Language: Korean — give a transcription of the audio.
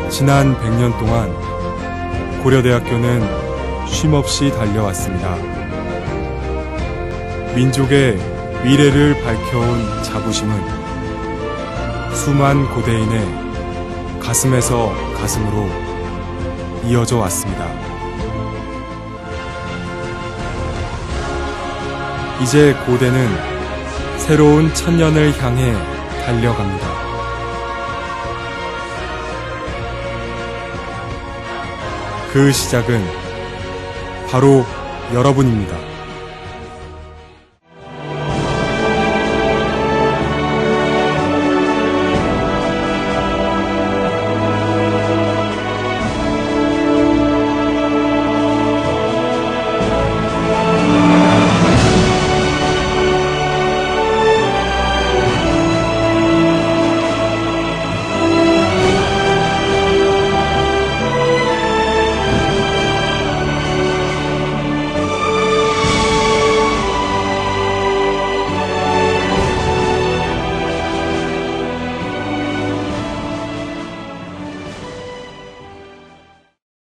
지난 100년 동안 고려대학교는 쉼없이 달려왔습니다. 민족의 미래를 밝혀온 자부심은 수만 고대인의 가슴에서 가슴으로 이어져 왔습니다. 이제 고대는 새로운 천년을 향해 달려갑니다. 그 시작은 바로 여러분입니다.